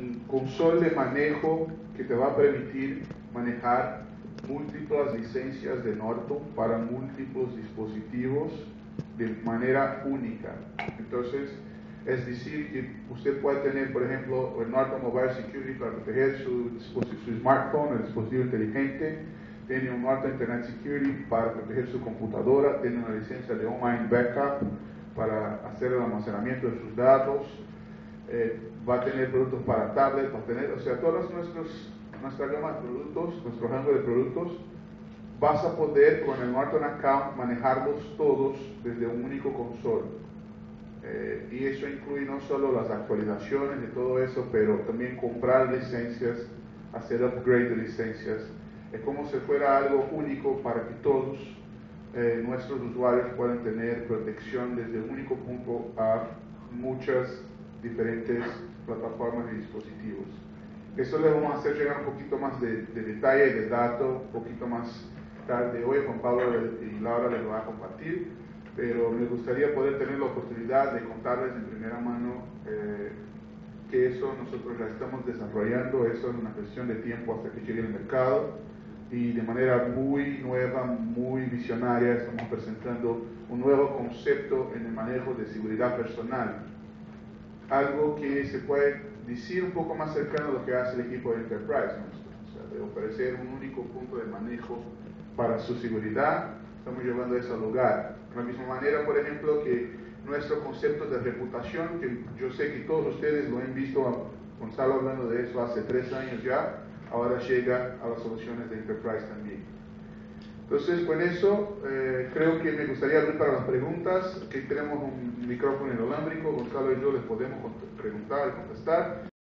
console de manejo que te va a permitir manejar múltiples licencias de Norton para múltiples dispositivos de manera única. Entonces, es decir, que usted puede tener, por ejemplo, el Norton Mobile Security para proteger su smartphone, el dispositivo inteligente, tiene un Norton Internet Security para proteger su computadora, tiene una licencia de online backup para hacer el almacenamiento de sus datos, va a tener productos para tablet, va a tener, o sea, todas nuestra gama de productos, nuestro rango de productos, vas a poder con el Norton Account manejarlos todos desde un único console. Y eso incluye no solo las actualizaciones de todo eso, pero también comprar licencias, hacer upgrade de licencias. Es como si fuera algo único para que todos nuestros usuarios puedan tener protección desde un único punto a muchas diferentes plataformas y dispositivos. Eso le vamos a hacer llegar un poquito más de detalle y de dato, un poquito más tarde. Hoy Juan Pablo y Laura les va a compartir, pero me gustaría poder tener la oportunidad de contarles en primera mano que eso nosotros ya estamos desarrollando. Eso es una cuestión de tiempo hasta que llegue al mercado, y de manera muy nueva, muy visionaria, estamos presentando un nuevo concepto en el manejo de seguridad personal, algo que se puede decir un poco más cercano a lo que hace el equipo de Enterprise nuestro, o sea, de ofrecer un único punto de manejo para su seguridad. Estamos llevando eso al lugar. De la misma manera, por ejemplo, que nuestro concepto de reputación, que yo sé que todos ustedes lo han visto a Gonzalo hablando de eso hace 3 años ya, ahora llega a las soluciones de Enterprise también. Entonces, con eso, creo que me gustaría abrir para las preguntas. Aquí tenemos un micrófono inalámbrico, Gonzalo y yo les podemos preguntar y contestar.